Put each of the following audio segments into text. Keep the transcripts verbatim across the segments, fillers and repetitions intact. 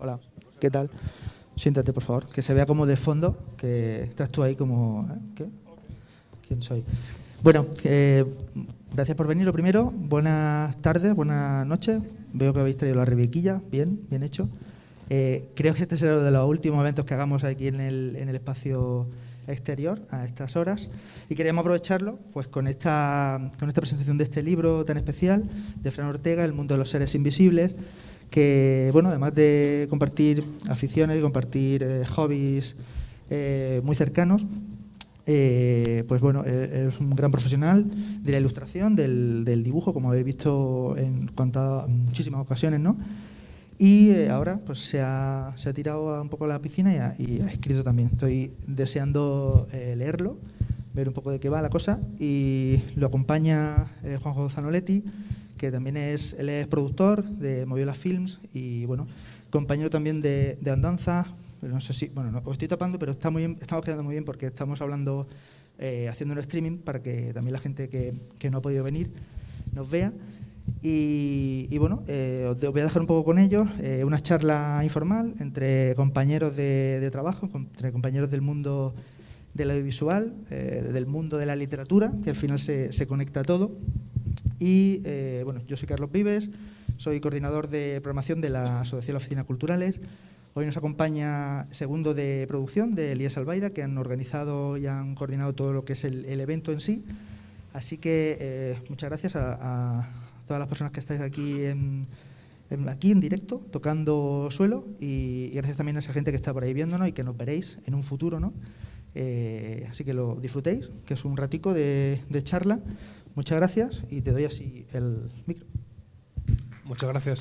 Hola, ¿qué tal? Siéntate, por favor, que se vea como de fondo, que estás tú ahí como... ¿eh? ¿Qué? ¿Quién soy? Bueno, eh, gracias por venir, lo primero. Buenas tardes, buenas noches. Veo que habéis traído la rebequilla, bien, bien hecho. Eh, creo que este será uno de los últimos eventos que hagamos aquí en el, en el espacio exterior a estas horas y queríamos aprovecharlo pues con esta, con esta presentación de este libro tan especial de Fran Ortega, El mundo de los seres invisibles, que, bueno, además de compartir aficiones y compartir eh, hobbies eh, muy cercanos, eh, pues bueno, eh, es un gran profesional de la ilustración, del, del dibujo, como habéis visto en cuantas, muchísimas ocasiones, ¿no? Y eh, ahora pues se ha, se ha tirado a un poco a la piscina y ha, y ha escrito también. Estoy deseando eh, leerlo, ver un poco de qué va la cosa. Y lo acompaña eh, Juanjo Zanoletti, que también es, él es productor de Moviola Films y, bueno, compañero también de, de Andanza. Pero no sé si, bueno, no, os estoy tapando, pero está muy bien, estamos quedando muy bien porque estamos hablando, eh, haciendo un streaming para que también la gente que, que no ha podido venir nos vea. Y, y bueno, eh, os voy a dejar un poco con ellos, eh, una charla informal entre compañeros de, de trabajo, entre compañeros del mundo del audiovisual, eh, del mundo de la literatura, que al final se, se conecta a todo. Y eh, bueno, yo soy Carlos Vives, soy coordinador de programación de la Asociación de Oficinas Culturales. Hoy nos acompaña segundo de producción de Elías Albaida, que han organizado y han coordinado todo lo que es el, el evento en sí. Así que eh, muchas gracias a, a todas las personas que estáis aquí en, en, aquí en directo, tocando suelo, y, y gracias también a esa gente que está por ahí viéndonos y que nos veréis en un futuro, ¿no? Eh, así que lo disfrutéis, que es un ratico de, de charla. Muchas gracias y te doy así el micro. Muchas gracias.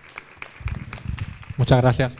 Muchas gracias.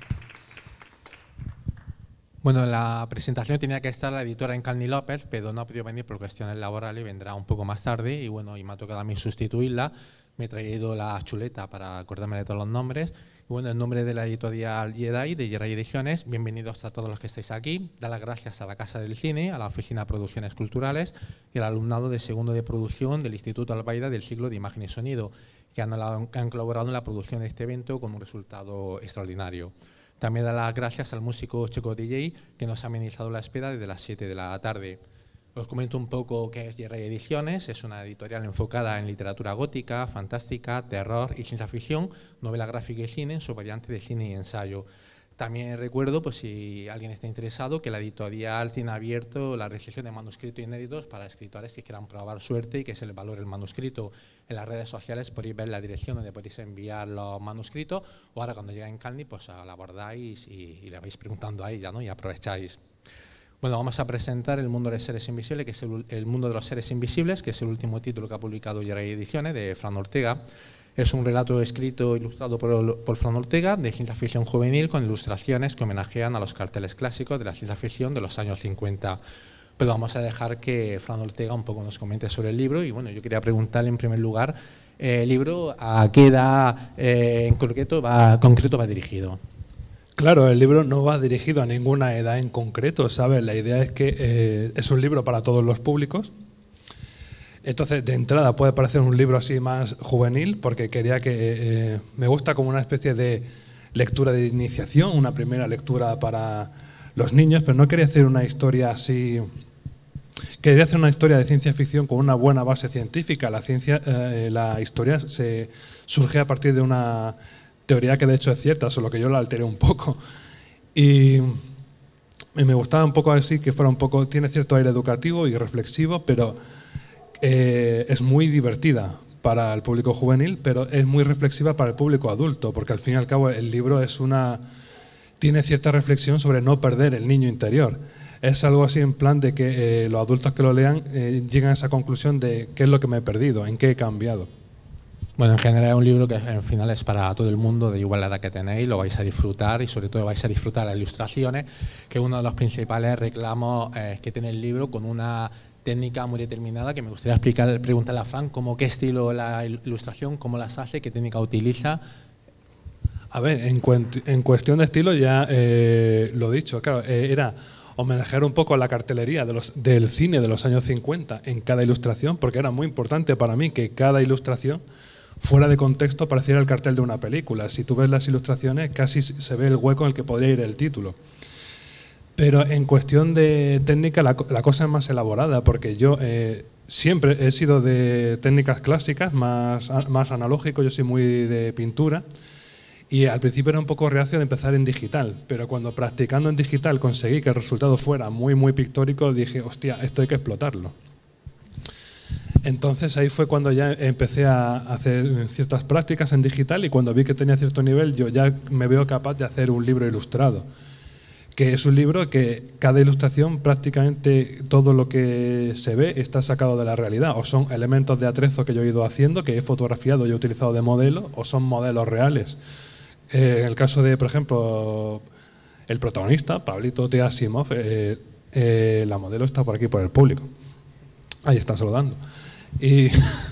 Bueno, en la presentación tenía que estar la editora Encarni López, pero no ha podido venir por cuestiones laborales y vendrá un poco más tarde. Y bueno, y me ha tocado a mí sustituirla. Me he traído la chuleta para acordarme de todos los nombres. Y bueno, en nombre de la editorial Jedi, de Jedi Ediciones, bienvenidos a todos los que estáis aquí. Dar las gracias a la Casa del Cine, a la Oficina de Producciones Culturales y al alumnado de segundo de producción del Instituto Albaida del Siglo de Imagen y Sonido, que han, que han colaborado en la producción de este evento con un resultado extraordinario. También dar las gracias al músico Checo D J, que nos ha amenizado la espera desde las siete de la tarde. Os comento un poco qué es Jedi Ediciones. Es una editorial enfocada en literatura gótica, fantástica, terror y ciencia ficción, novela gráfica y cine, en su variante de cine y ensayo. También recuerdo, pues si alguien está interesado, que la editorial tiene abierto la recepción de manuscritos inéditos para escritores que quieran probar suerte y que se les valore el manuscrito. En las redes sociales podéis ver la dirección donde podéis enviar los manuscritos, o ahora cuando llegue en Encarni, pues la abordáis y, y le vais preguntando a ella, ¿no? Y aprovecháis. Bueno, vamos a presentar El mundo de los seres invisibles, que es el, el mundo de los seres invisibles, que es el último título que ha publicado Jedi Ediciones, de Fran Ortega. Es un relato escrito e ilustrado por, por Fran Ortega, de ciencia ficción juvenil, con ilustraciones que homenajean a los carteles clásicos de la ciencia ficción de los años cincuenta. Pero vamos a dejar que Fran Ortega un poco nos comente sobre el libro. Y bueno, yo quería preguntarle en primer lugar, eh, el libro, ¿a qué edad eh, en concreto va, concreto va dirigido? Claro, el libro no va dirigido a ninguna edad en concreto, ¿sabes? La idea es que eh, es un libro para todos los públicos. Entonces, de entrada puede parecer un libro así más juvenil, porque quería que eh, me gusta como una especie de lectura de iniciación, una primera lectura para los niños, pero no quería hacer una historia así. Quería hacer una historia de ciencia ficción con una buena base científica. La ciencia, eh, la historia se surge a partir de una teoría que de hecho es cierta, solo que yo la alteré un poco. Y me gustaba un poco así, que fuera un poco, tiene cierto aire educativo y reflexivo, pero eh, es muy divertida para el público juvenil, pero es muy reflexiva para el público adulto, porque al fin y al cabo el libro es una, tiene cierta reflexión sobre no perder el niño interior. Es algo así en plan de que eh, los adultos que lo lean eh, llegan a esa conclusión de qué es lo que me he perdido, en qué he cambiado. Bueno, en general es un libro que al final es para todo el mundo, de igual edad que tenéis, lo vais a disfrutar y sobre todo vais a disfrutar las ilustraciones, que uno de los principales reclamos eh, que tiene el libro, con una técnica muy determinada, que me gustaría explicar, preguntarle a Fran cómo, qué estilo la ilustración, cómo las hace, qué técnica utiliza. A ver, en, en cuestión de estilo ya eh, lo he dicho, claro, eh, era homenajear un poco a la cartelería de los, del cine de los años cincuenta en cada ilustración, porque era muy importante para mí que cada ilustración fuera de contexto pareciera el cartel de una película. Si tú ves las ilustraciones, casi se ve el hueco en el que podría ir el título. Pero en cuestión de técnica, la, la cosa es más elaborada, porque yo eh, siempre he sido de técnicas clásicas, más, más analógico, yo soy muy de pintura, y al principio era un poco reacio de empezar en digital, pero cuando practicando en digital conseguí que el resultado fuera muy, muy pictórico, dije, hostia, esto hay que explotarlo. Entonces ahí fue cuando ya empecé a hacer ciertas prácticas en digital, y cuando vi que tenía cierto nivel, yo ya me veo capaz de hacer un libro ilustrado, que es un libro que cada ilustración, prácticamente todo lo que se ve está sacado de la realidad, o son elementos de atrezo que yo he ido haciendo, que he fotografiado y he utilizado de modelo, o son modelos reales. Eh, en el caso de, por ejemplo, el protagonista, Pablito T. Asimov, eh, eh, la modelo está por aquí, por el público. Ahí están saludando. Y,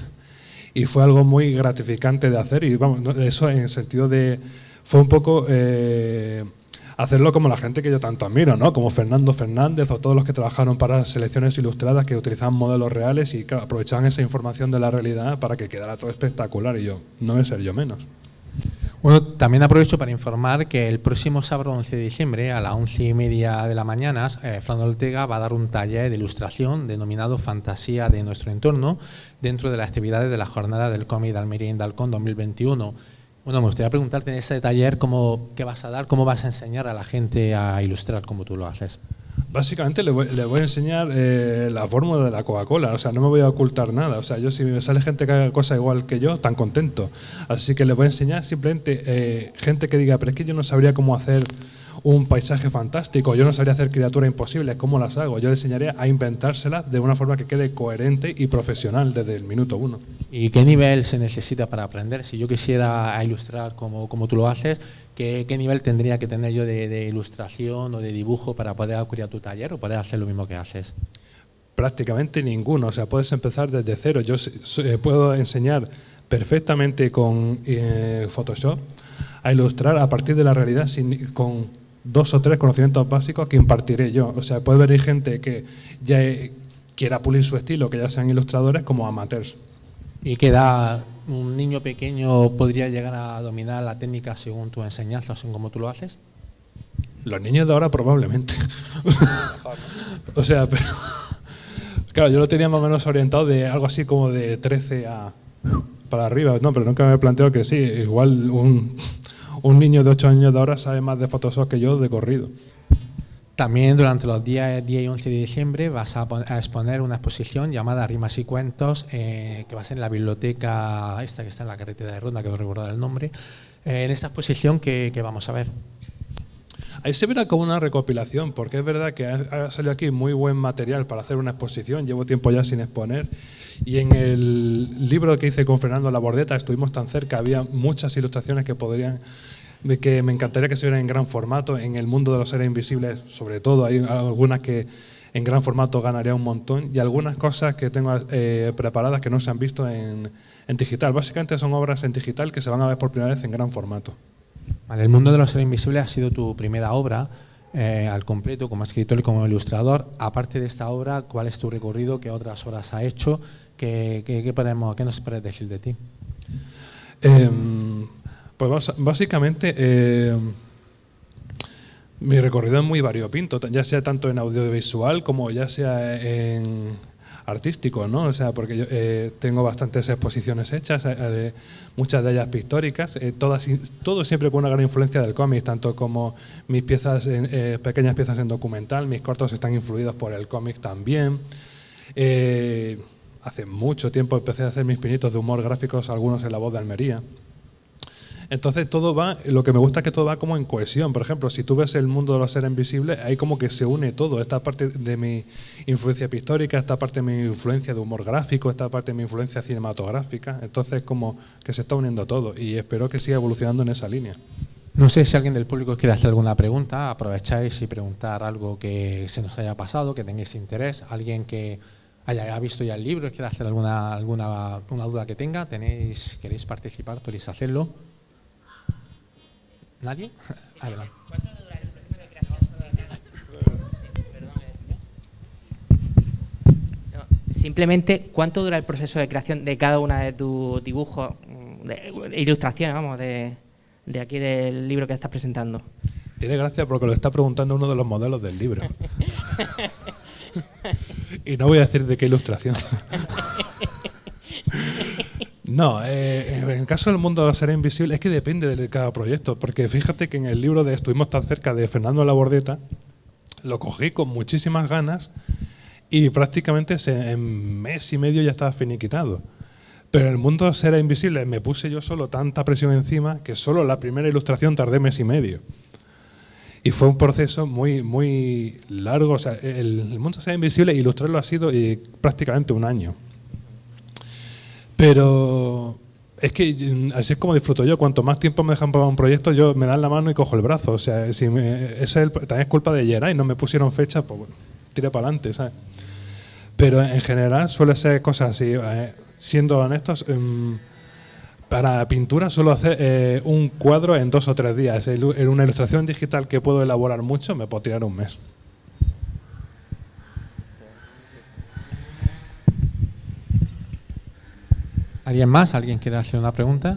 y fue algo muy gratificante de hacer, y vamos, eso en el sentido de... Fue un poco... Eh, hacerlo como la gente que yo tanto admiro, ¿no? Como Fernando Fernández o todos los que trabajaron para selecciones ilustradas que utilizaban modelos reales y claro, aprovechaban esa información de la realidad para que quedara todo espectacular, y yo, no voy a ser yo menos. Bueno, también aprovecho para informar que el próximo sábado once de diciembre a las once y media de la mañana, eh, Fran Ortega va a dar un taller de ilustración denominado Fantasía de nuestro entorno dentro de las actividades de la Jornada del Cómic de Almería Indalcón dos mil veintiuno. Bueno, me gustaría preguntarte en ese taller cómo, qué vas a dar, cómo vas a enseñar a la gente a ilustrar como tú lo haces. Básicamente le voy, le voy a enseñar eh, la fórmula de la Coca-Cola, o sea, no me voy a ocultar nada, o sea, yo si me sale gente que haga cosas igual que yo, tan contento. Así que le voy a enseñar simplemente eh, gente que diga, pero es que yo no sabría cómo hacer un paisaje fantástico, yo no sabría hacer criaturas imposibles, ¿cómo las hago? Yo le enseñaría a inventárselas de una forma que quede coherente y profesional desde el minuto uno. ¿Y qué nivel se necesita para aprender? Si yo quisiera a ilustrar como, como tú lo haces, ¿qué, qué nivel tendría que tener yo de, de ilustración o de dibujo para poder acudir a tu taller o poder hacer lo mismo que haces? Prácticamente ninguno, o sea, puedes empezar desde cero. Yo eh, puedo enseñar perfectamente con eh, Photoshop a ilustrar a partir de la realidad sin, con dos o tres conocimientos básicos que impartiré yo. O sea, puede venir gente que ya quiera pulir su estilo, que ya sean ilustradores, como amateurs. ¿Y qué edad un niño pequeño podría llegar a dominar la técnica según tu enseñanza o según cómo tú lo haces? Los niños de ahora probablemente. O sea, pero... Claro, yo lo tenía más o menos orientado de algo así como de trece a para arriba. No, pero nunca me he planteado que sí. Igual un, un niño de ocho años de ahora sabe más de Photoshop que yo de corrido. También durante los días diez y once de diciembre vas a, a exponer una exposición llamada Rimas y Cuentos, eh, que va a ser en la biblioteca esta que está en la carretera de Ronda, que no recordar el nombre. Eh, en esta exposición, ¿qué, qué vamos a ver? Ahí se verá como una recopilación, porque es verdad que ha, ha salido aquí muy buen material para hacer una exposición. Llevo tiempo ya sin exponer. Y en el libro que hice con Fernando Labordeta, estuvimos tan cerca, había muchas ilustraciones que podrían... que me encantaría que se vieran en gran formato. En el mundo de los seres invisibles, sobre todo, hay algunas que en gran formato ganaría un montón, y algunas cosas que tengo eh, preparadas que no se han visto en, en digital. Básicamente son obras en digital que se van a ver por primera vez en gran formato. Vale, el mundo de los seres invisibles ha sido tu primera obra eh, al completo, como escritor y como ilustrador. Aparte de esta obra, ¿cuál es tu recorrido? ¿Qué otras obras has hecho? ¿Qué, qué, qué, podemos, qué nos puedes decir de ti? Eh, Pues básicamente eh, mi recorrido es muy variopinto, ya sea tanto en audiovisual como ya sea en artístico, ¿no? O sea, porque yo eh, tengo bastantes exposiciones hechas, eh, muchas de ellas pictóricas, eh, todas, todo siempre con una gran influencia del cómic, tanto como mis piezas, en, eh, pequeñas piezas en documental, mis cortos están influidos por el cómic también. Eh, hace mucho tiempo empecé a hacer mis pinitos de humor gráficos, algunos en La Voz de Almería. Entonces todo va, lo que me gusta es que todo va como en cohesión. Por ejemplo, si tú ves el mundo de los seres invisibles, ahí como que se une todo. Esta parte de mi influencia pictórica, esta parte de mi influencia de humor gráfico, esta parte de mi influencia cinematográfica. Entonces como que se está uniendo todo y espero que siga evolucionando en esa línea. No sé si alguien del público quiere hacer alguna pregunta, aprovecháis y preguntar algo que se nos haya pasado, que tengáis interés, alguien que haya visto ya el libro, quiera hacer alguna, alguna una duda que tenga, tenéis, queréis participar, podéis hacerlo. ¿Nadie? Adelante. ¿Cuánto dura el proceso de creación? Simplemente, ¿cuánto dura el proceso de creación de cada una de tus dibujos? de, de ilustraciones, vamos, de, de aquí del libro que estás presentando. Tiene gracia porque lo está preguntando uno de los modelos del libro. Y no voy a decir de qué ilustración. No, eh, en el caso del mundo será invisible es que depende de cada proyecto, porque fíjate que en el libro de Estuvimos tan cerca de Fernando Labordeta lo cogí con muchísimas ganas y prácticamente se, en mes y medio ya estaba finiquitado. Pero en el mundo será invisible me puse yo solo tanta presión encima que solo la primera ilustración tardé mes y medio. Y fue un proceso muy, muy largo. O sea, el, el mundo será invisible, ilustrarlo ha sido y prácticamente un año. Pero es que así es como disfruto yo. Cuanto más tiempo me dejan para un proyecto, yo me dan la mano y cojo el brazo. O sea, si me, ese es el, también es culpa de Geray, no me pusieron fecha, pues bueno, tiré para adelante, ¿sabes? Pero en general suele ser cosas así. Eh, siendo honestos, eh, para pintura suelo hacer eh, un cuadro en dos o tres días. En una ilustración digital que puedo elaborar mucho, me puedo tirar un mes. ¿Alguien más? ¿Alguien quiere hacer una pregunta?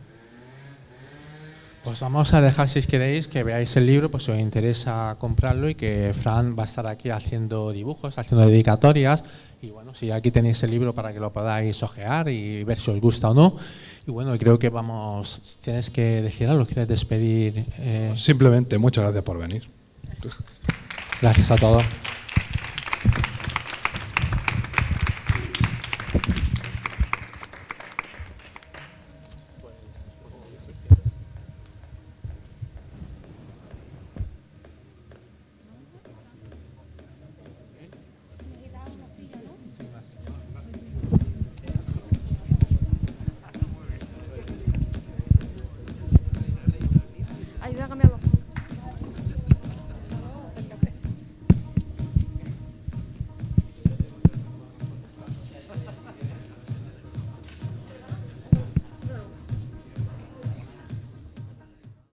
Pues vamos a dejar, si queréis, que veáis el libro, pues si os interesa comprarlo, y que Fran va a estar aquí haciendo dibujos, haciendo dedicatorias. Y bueno, si aquí tenéis el libro para que lo podáis ojear y ver si os gusta o no. Y bueno, creo que vamos, tienes que decir algo, ¿quieres despedir? Eh... Simplemente, muchas gracias por venir. Gracias a todos.